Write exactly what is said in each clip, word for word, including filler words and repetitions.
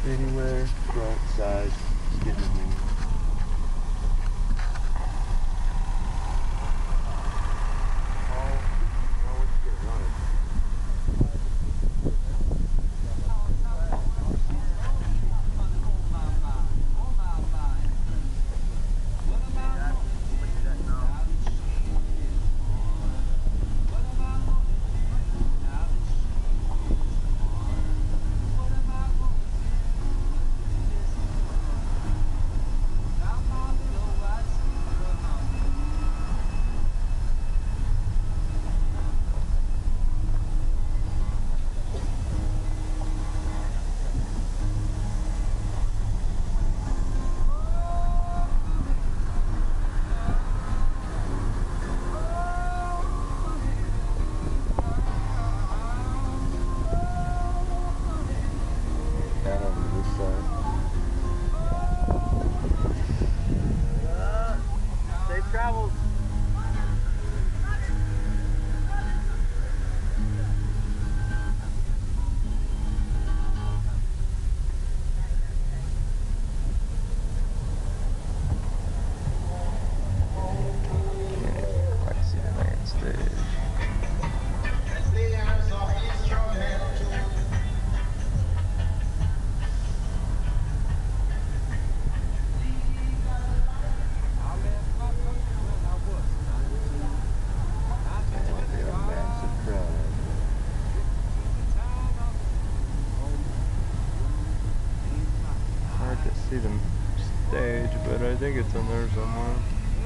Anywhere, front, side, just get in there. Travels. Can't quite see the main stage. See the stage, but I think it's in there somewhere.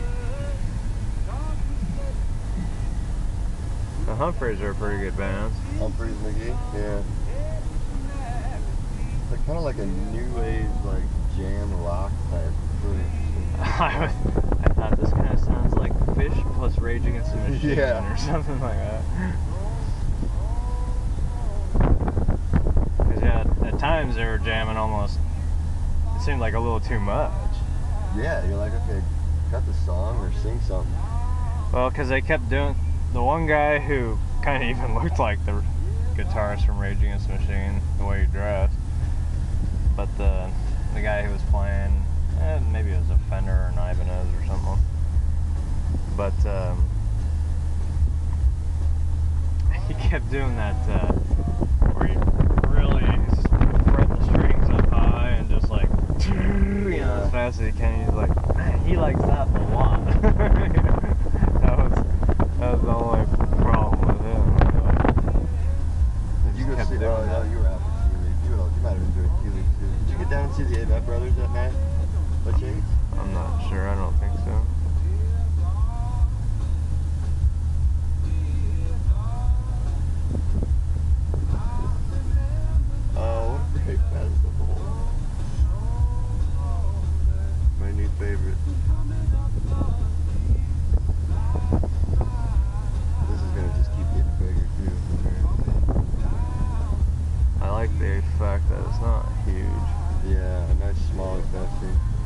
The Humphreys are a pretty good band. Humphreys McGee? Yeah. They're kind of like a new age, like jam rock type. I, I thought this kind of sounds like Fish plus Rage Against the Machine yeah. or something like that. Because yeah, at times they were jamming almost. It seemed like a little too much. Yeah, you're like, okay, cut the song or sing something. Well, because they kept doing, the one guy who kind of even looked like the guitarist from Rage Against the Machine, the way he dressed, but the the guy who was playing, eh, maybe it was a Fender or an Ibanez or something, but um, he kept doing that uh, where he really is fretting the strings up high and just like, you know, as fast as he can. He's like, man, he likes that a lot. that was that was the only problem with him. Did you go see? Oh, no, you were out for Keeley. You, you might have enjoyed Keeley too. Did you get down and see the A B A P brothers that night? By chance? I'm not sure. I don't think so. Oh, what a great festival. My new favorite. This is gonna just keep getting bigger too. I like the fact that it's not huge. Yeah, a nice smaller festival.